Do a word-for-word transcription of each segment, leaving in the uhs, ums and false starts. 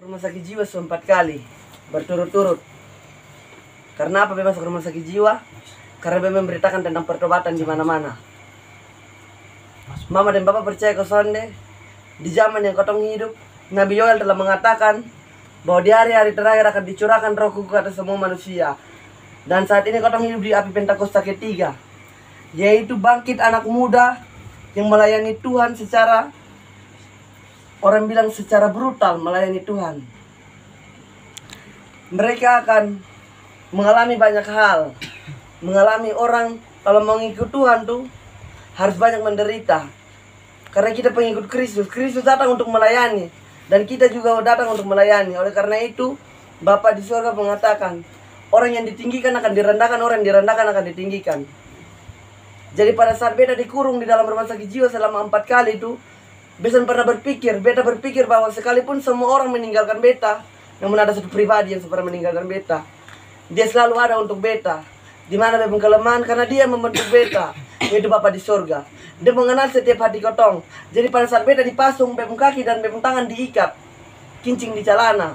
rumah sakit jiwa sempat kali berturut-turut. Karena apa bebas masuk rumah sakit jiwa? Karena bebas memberitakan tentang pertobatan di mana-mana. Mama dan Papa percaya ke sonde, di zaman yang kotong hidup, Nabi Yoel telah mengatakan bahwa di hari-hari terakhir akan dicurahkan Roh Kudus ke atas semua manusia. Dan saat ini kotong hidup di api Pentakosta ketiga, yaitu bangkit anak muda yang melayani Tuhan secara, orang bilang secara brutal melayani Tuhan. Mereka akan mengalami banyak hal. Mengalami orang kalau mau ngikut Tuhan tuh harus banyak menderita. Karena kita pengikut Kristus. Kristus datang untuk melayani, dan kita juga datang untuk melayani. Oleh karena itu Bapa di surga mengatakan, orang yang ditinggikan akan direndahkan, orang yang direndahkan akan ditinggikan. Jadi pada saat beta dikurung di dalam rumah sakit jiwa selama empat kali itu, beta pernah berpikir, beta berpikir bahwa sekalipun semua orang meninggalkan beta, namun ada satu pribadi yang pernah meninggalkan beta. Dia selalu ada untuk beta. Di mana beta kelemahan, karena dia membentuk beta, yaitu Bapa di surga. Dia mengenal setiap hati kotong. Jadi pada saat beta dipasung, beta kaki dan beta tangan diikat, kincing di celana,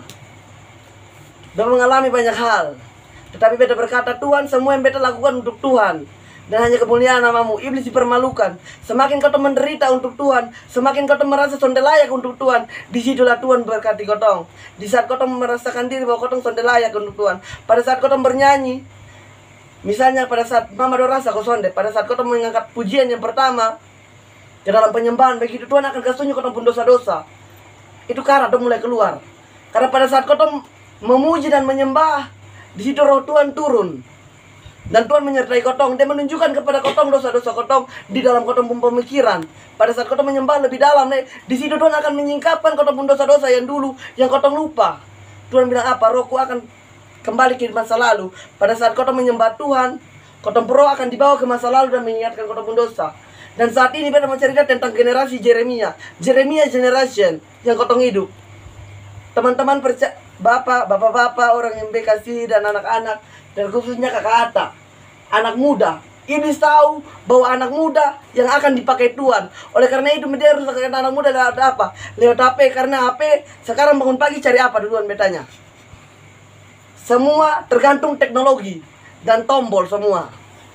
beta mengalami banyak hal. Tetapi beta berkata, Tuhan, semua yang beta lakukan untuk Tuhan, dan hanya kemuliaan namamu. Iblis dipermalukan. Semakin kotong menderita untuk Tuhan, semakin kotong merasa sonde layak untuk Tuhan, disitulah Tuhan berkati kotong. Di saat kotong merasakan diri bahwa kotong sonde layak untuk Tuhan, pada saat kotong bernyanyi, misalnya pada saat Mama Dorasa kau sonde, pada saat kotong mengangkat pujian yang pertama ke dalam penyembahan, begitu Tuhan akan kasih tunjuk kotong pun dosa-dosa. Itu karat dong mulai keluar. Karena pada saat kotong memuji dan menyembah, di situ Roh Tuhan turun. Dan Tuhan menyertai kotong. Dia menunjukkan kepada kotong dosa-dosa kotong di dalam kotong pun pemikiran. Pada saat kotong menyembah lebih dalam, di situ Tuhan akan menyingkapkan kotong pun dosa-dosa yang dulu, yang kotong lupa. Tuhan bilang apa? Rohku akan kembali ke masa lalu. Pada saat kotong menyembah Tuhan, kotong roh akan dibawa ke masa lalu dan mengingatkan kotong pun dosa. Dan saat ini beta mau cerita tentang generasi Jeremia. Jeremia generation yang kotong hidup. Teman-teman percaya, bapak, bapak-bapak, orang yang bekasih dan anak-anak, dan khususnya kakak Ata, anak muda. Iblis tahu bahwa anak muda yang akan dipakai Tuhan. Oleh karena itu dia harus pakai anak muda lewat apa? Lewat H P. Karena H P sekarang bangun pagi cari apa duluan betanya? Semua tergantung teknologi dan tombol semua.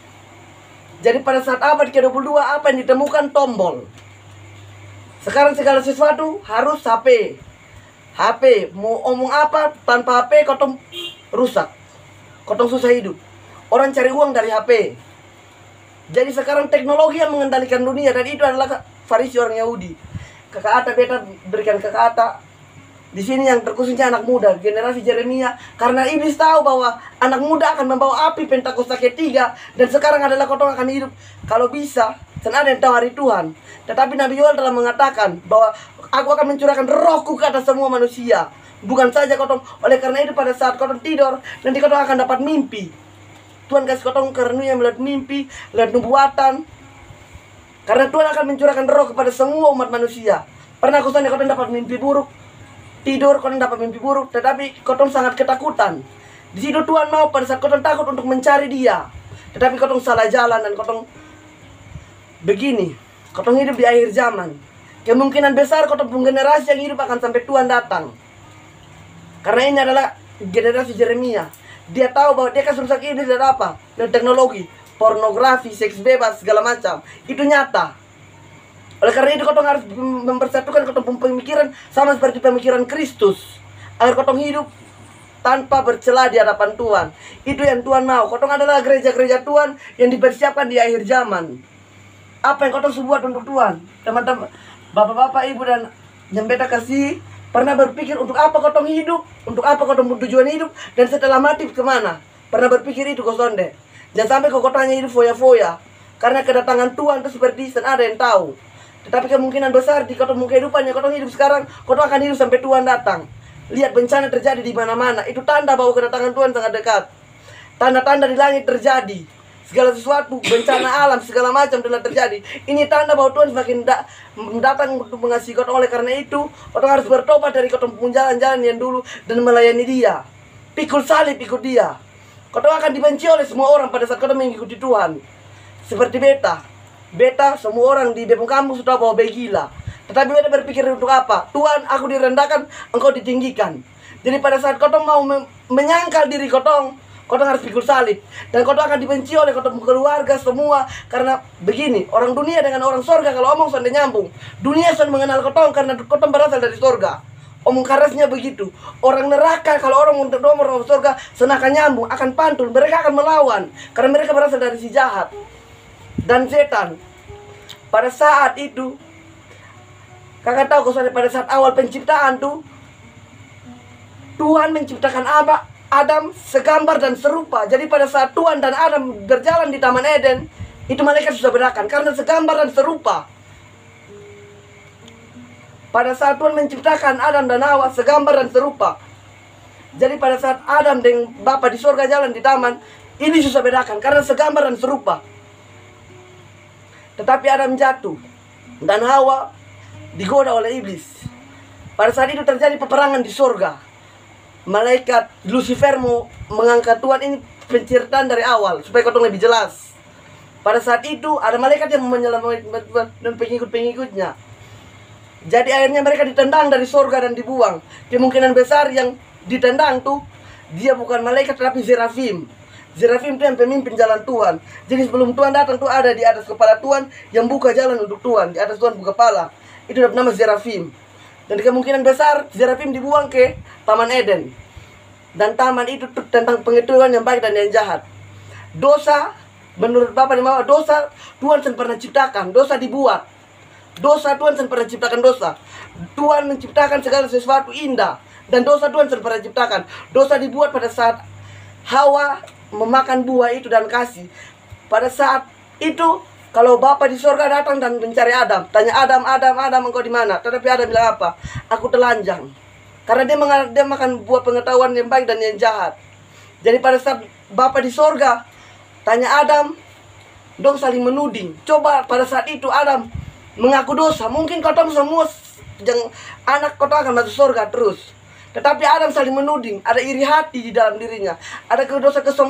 Jadi pada saat abad ke dua puluh dua, apa yang ditemukan? Tombol. Sekarang segala sesuatu harus H P. H P, mau omong apa tanpa H P kotong rusak. Kotong susah hidup. Orang cari uang dari H P. Jadi sekarang teknologi yang mengendalikan dunia, dan itu adalah Farisi orang Yahudi. Kakak Ata beta berikan kakak Ata di sini yang terkhususnya anak muda, generasi Jeremia, karena iblis tahu bahwa anak muda akan membawa api Pentakosta ketiga, dan sekarang adalah kotong akan hidup kalau bisa. Dan ada yang tahu hari Tuhan. Tetapi Nabi Yoel telah mengatakan bahwa aku akan mencurahkan rohku ke atas semua manusia. Bukan saja kotong, oleh karena itu pada saat kotong tidur, nanti kotong akan dapat mimpi. Tuhan kasih kotong karunia melihat mimpi, melihat nubuatan. Karena Tuhan akan mencurahkan roh kepada semua umat manusia. Pernah kotong kotong dapat mimpi buruk, tidur kotong dapat mimpi buruk, tetapi kotong sangat ketakutan. Di situ Tuhan mau pada saat kotong takut untuk mencari Dia, tetapi kotong salah jalan dan kotong begini. Kotong hidup di akhir zaman. Kemungkinan besar kotong pun generasi yang hidup akan sampai Tuhan datang. Karena ini adalah generasi Jeremia. Dia tahu bahwa dia kan rusak iblis dan apa? Dan teknologi, pornografi, seks bebas, segala macam. Itu nyata. Oleh karena itu kotong harus mempersatukan kotong pemikiran sama seperti pemikiran Kristus, agar kotong hidup tanpa bercela di hadapan Tuhan. Itu yang Tuhan mau. Kotong adalah gereja-gereja Tuhan yang dipersiapkan di akhir zaman. Apa yang kotong buat untuk Tuhan? Teman-teman, bapak-bapak, ibu dan yang beta kasih, pernah berpikir untuk apa kotong hidup? Untuk apa kotong tujuan hidup? Dan setelah mati kemana? Pernah berpikir itu kau sonde? Jangan sampai kau kotong hanya hidup foya-foya. Karena kedatangan Tuhan itu seperti dan ada yang tahu. Tetapi kemungkinan besar di kotong kehidupan yang kotong hidup sekarang, kotong akan hidup sampai Tuhan datang. Lihat bencana terjadi di mana-mana. Itu tanda bahwa kedatangan Tuhan sangat dekat. Tanda-tanda di langit terjadi. Segala sesuatu, bencana alam, segala macam telah terjadi. Ini tanda bahwa Tuhan semakin da datang untuk mengasihi kotong. Oleh karena itu, kotong harus bertobat dari kotong pun jalan-jalan yang dulu dan melayani Dia. Pikul salib ikut Dia. Kotong akan dibenci oleh semua orang pada saat kotong mengikuti Tuhan. Seperti beta. Beta, semua orang di Bepung kampung sudah bawa begila. Tetapi mereka berpikir untuk apa? Tuhan, aku direndahkan, engkau ditinggikan. Jadi pada saat kotong mau me menyangkal diri kotong, kotong harus pikul salib. Dan kotong akan dibenci oleh kotong keluarga semua. Karena begini, orang dunia dengan orang sorga kalau omong sudah nyambung. Dunia sudah mengenal kotong karena kotong berasal dari sorga. Omong kerasnya begitu. Orang neraka kalau orang untuk nomor orang sorga senakan nyambung, akan pantun. Mereka akan melawan karena mereka berasal dari si jahat dan setan. Pada saat itu, kakak tahu kalau pada saat awal penciptaan tuh, Tuhan menciptakan Aba, Adam segambar dan serupa. Jadi pada saat Tuhan dan Adam berjalan di Taman Eden, itu malaikat sudah bedakan karena segambar dan serupa. Pada saat Tuhan menciptakan Adam dan Hawa segambar dan serupa. Jadi pada saat Adam dan Bapa di surga jalan di taman, ini susah bedakan karena segambar dan serupa. Tetapi Adam jatuh dan Hawa digoda oleh iblis. Pada saat itu terjadi peperangan di surga. Malaikat Lucifer mau mengangkat Tuhan. Ini penceritaan dari awal supaya kau lebih jelas. Pada saat itu ada malaikat yang menyelamatkan dan pengikut-pengikutnya. Jadi akhirnya mereka ditendang dari surga dan dibuang. Kemungkinan besar yang ditendang tuh dia bukan malaikat tetapi Zerafim. Zerafim itu yang pemimpin jalan Tuhan. Jadi sebelum Tuhan datang tuh ada di atas kepala Tuhan yang buka jalan untuk Tuhan. Di atas Tuhan buka kepala. Itu bernama Zerafim. Dan kemungkinan besar Zerafim dibuang ke Taman Eden. Dan taman itu tentang pengetahuan yang baik dan yang jahat. Dosa, menurut Bapak dan Mama, dosa Tuhan tidak pernah ciptakan. Dosa dibuat. Dosa Tuhan tidak pernah ciptakan dosa. Tuhan menciptakan segala sesuatu indah. Dan dosa Tuhan tidak pernah ciptakan. Dosa dibuat pada saat Hawa memakan buah itu dan kasih. Pada saat itu kalau Bapa di surga datang dan mencari Adam, tanya Adam, Adam, Adam, engkau di mana? Tetapi Adam bilang apa? Aku telanjang. Karena dia, dia makan buah pengetahuan yang baik dan yang jahat. Jadi pada saat Bapa di surga tanya Adam, dong saling menuding. Coba pada saat itu Adam mengaku dosa. Mungkin kau tahu semua yang anak kau akan masuk surga terus. Tetapi Adam saling menuding. Ada iri hati di dalam dirinya. Ada kedosa kesombongan.